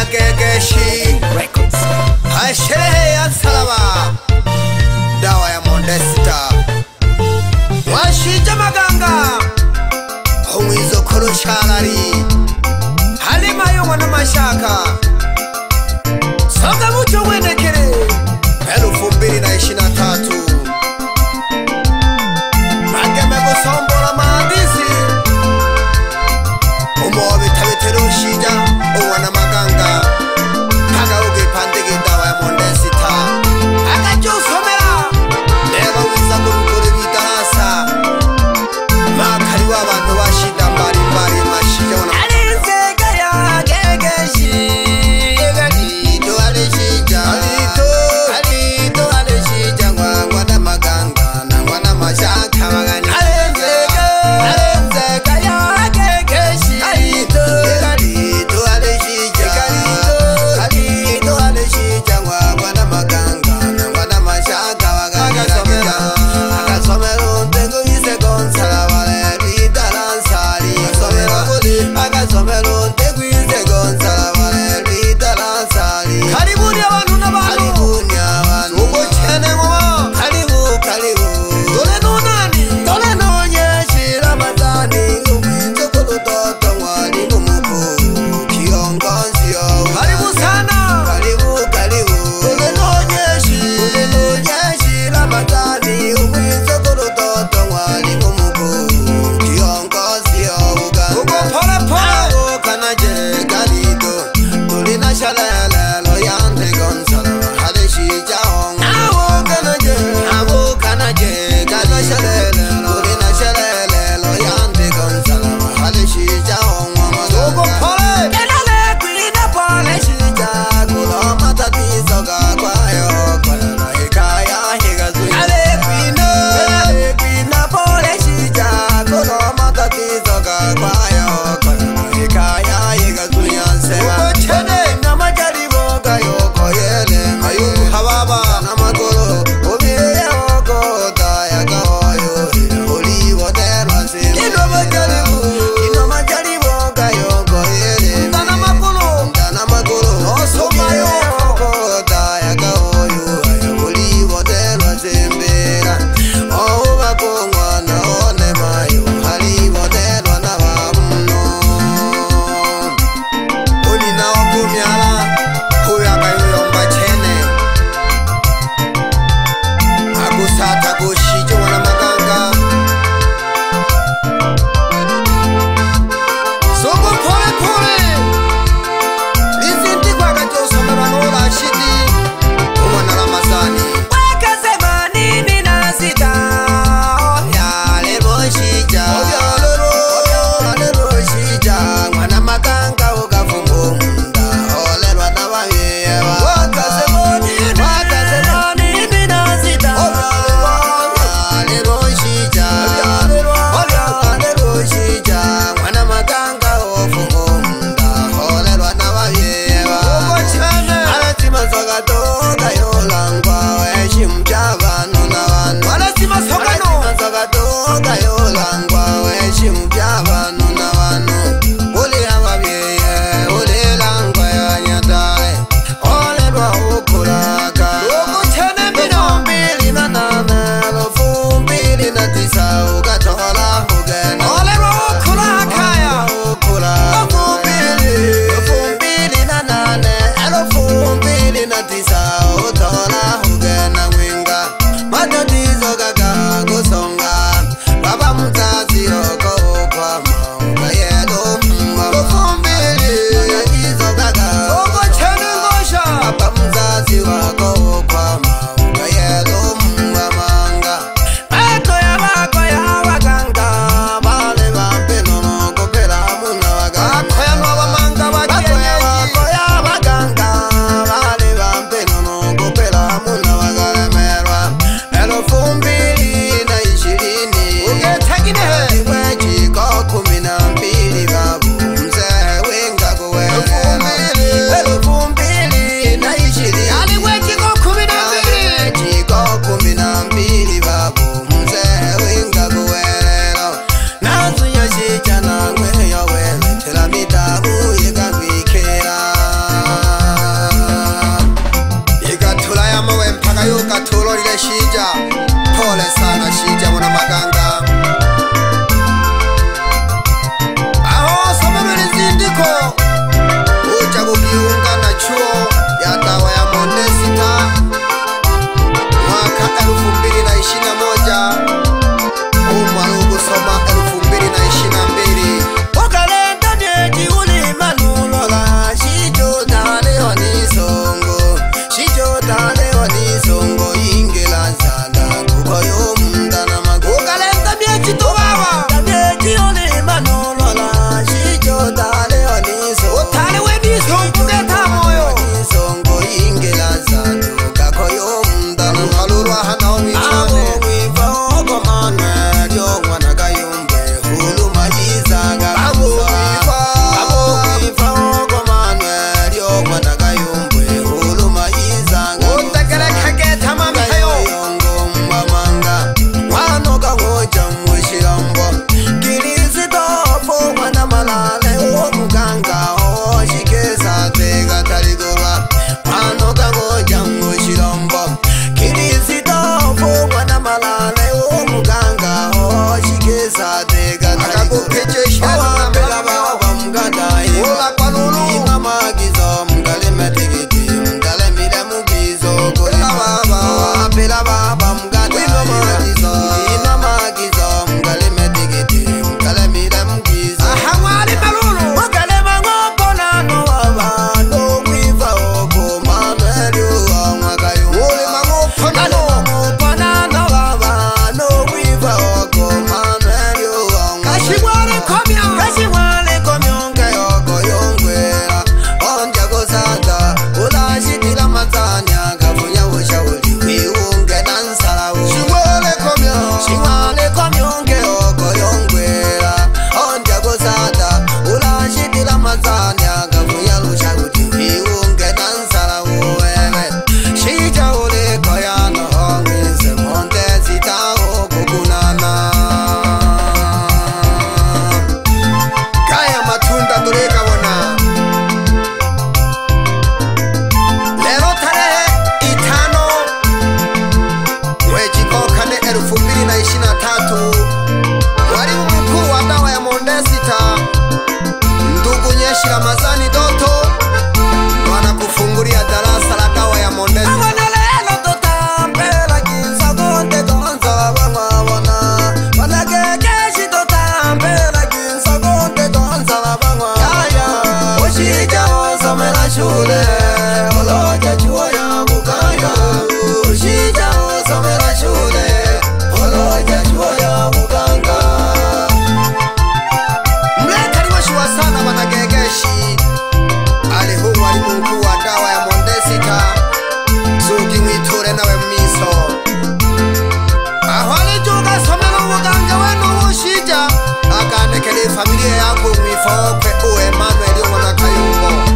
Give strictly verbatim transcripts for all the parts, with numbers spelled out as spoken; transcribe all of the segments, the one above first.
Gegeshi Records. Sherehe ya Salama, dawa ya Mondesta, washija maganga umwizo kurusharari halima yo wana mashaka songa mucho wenekere elfu mbili na ishirini na tatu mageme gusombola maandizi umobi tabitero shija uwana maganga hagauge pandege dawa ya Mondesta akajusomera lero wiza kurukuri bidarasa makari w'abantu bashida mbari mbari mashija wana Alizega ya Gegeshi Ramazani Doto wanakufungulia darasa la dawa ya Mondesi. Shule, oloja chuo ya muganga. Ushija somera shule, oloja chuo ya muganga. Mlekaliwa shua sana wanagegeshi. Alihu walimu mkuu wa dawa ya Mondesi ta Zugi Mwiture nawe miso. Ahwali juga somera muganga wenu ushija. Akanekele familia yako mwifokwe uwe Emmanuel Yomona Kayumbo.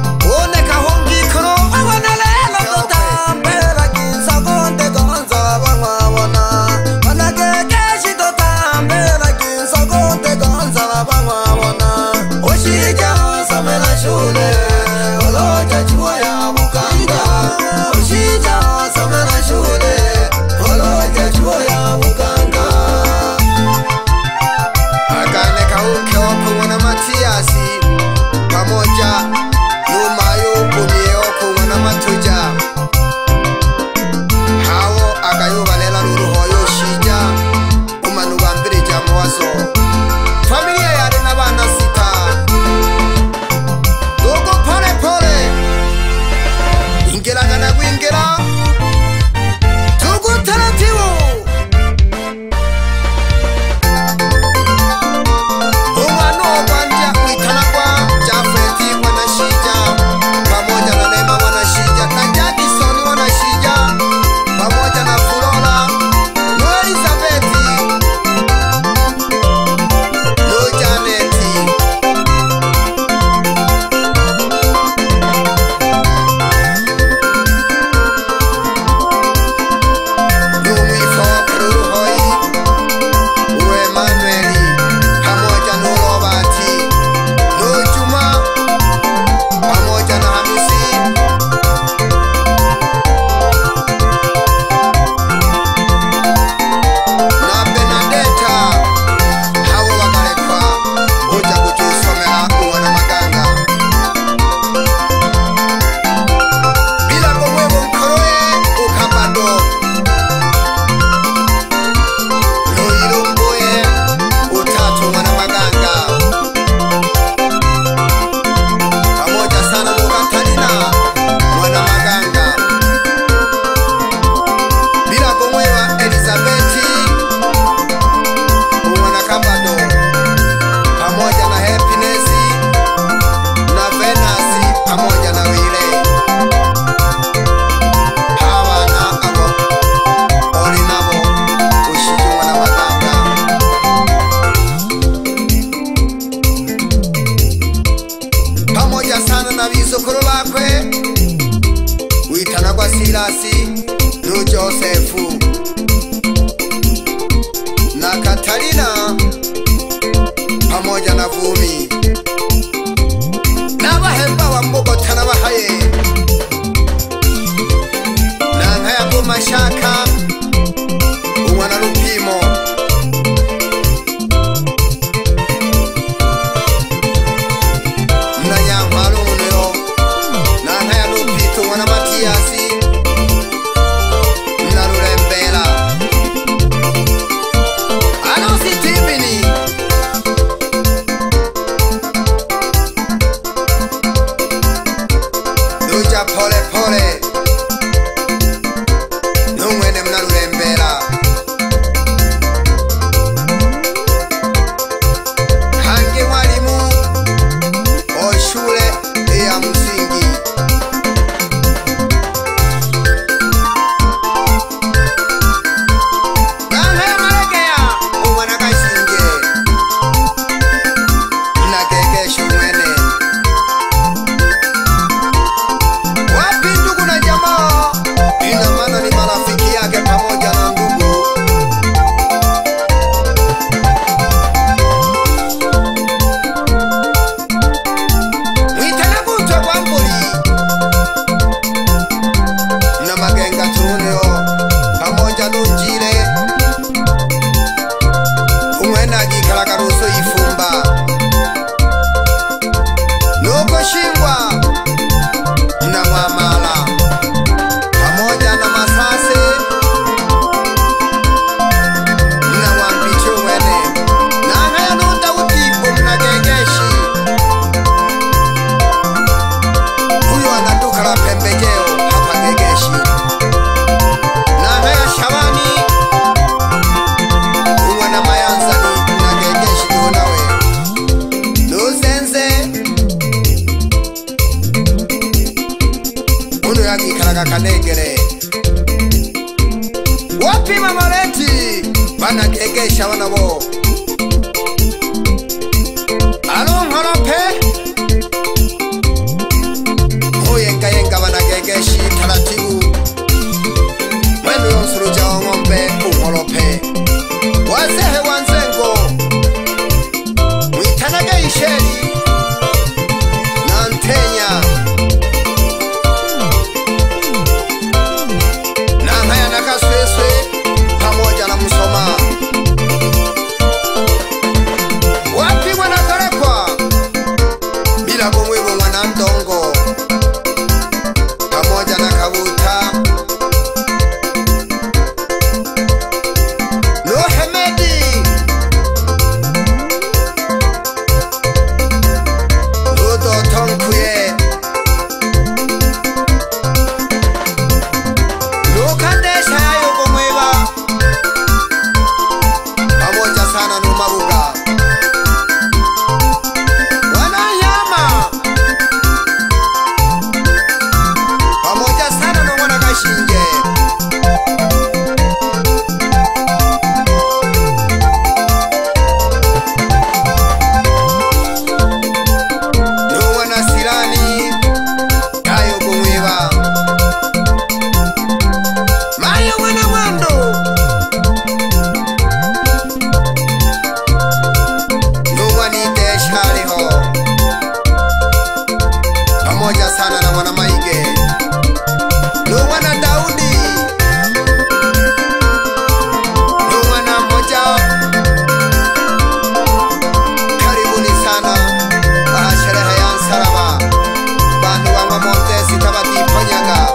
Silasi no Josefu na Katarina pamoja na Vumi na bahemba wa Mbogota na bahaye na nkaya bu mashaka uwana Lupimo na Nyampalo uneo na nkaya Lupito uwana Matiasi gegesha bana bo Alonghorope Oyenga yenga bana gegeshi taratibu Mwendo yonsuru jao ngombe ungorope Wazehe wanzengo Mwitanage isheri Nantenya Nangaya nakasweswe pamoja na Musoma Wapi wanakarekwa bila kumwibu mwana mdongo pamoja na Kabuta Lohemedi Ludo Tonkuye Lukandesha yayo kumwiba pamoja sana Numabuga Wanayama pamoja sana na mwana Kashinje Nuwana Sirani yayo kumwiba Mayo mwana Mwando Nuwanite Shariho pamoja sana na mwana Maige Nuwana Daudi Nuwana Moja Karibuni sana Baha sherehe ya Nsaraba Bantu wa Montesi Tabati Ponyaga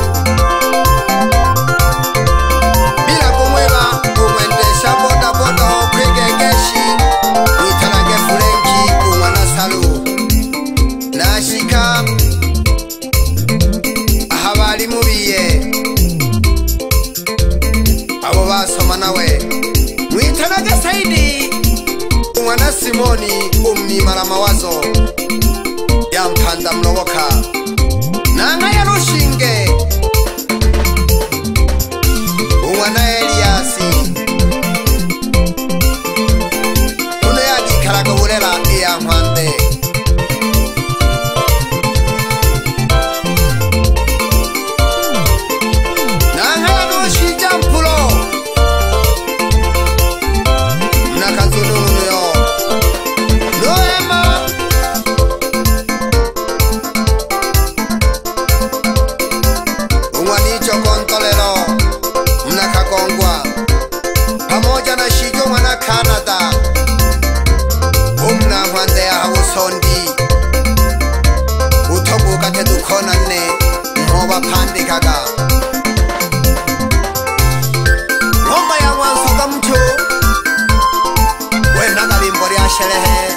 Bila kumweba kumwendesha boda boda kwegegeshi Mwitanage Furenki kumwana Salu Nashika Ahabari mubiye Abo basoma nawe Mwitanage Saidi Umwana Simoni umimara mawazo Yampanda Mlowoka Nanga ya Rushinge Umwana Eliasi Uno yagi karago urera iya mpande Nanga ya Rushi Jampulo Mnakazunu unuyo Noema Umwanicho kontolero Mnakagongwa pamoja na Shijo mwana Canada Umna mwande ya Hausondi Utobuka tedukona ne Mhoba pande kaga Ngoma ya mwansoka mcho Wena galimbori ya sherehe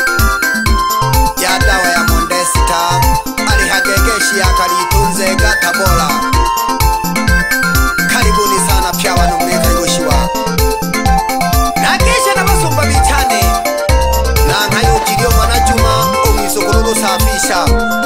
Ya dawa ya Mondesita Alihagegeshi ya kalitunze Gatabola Karibuni sana pia wanumika Yoshiwa Nakesha na basumba bichane Na ngayo jirio mwana Juma Umisokururu safisha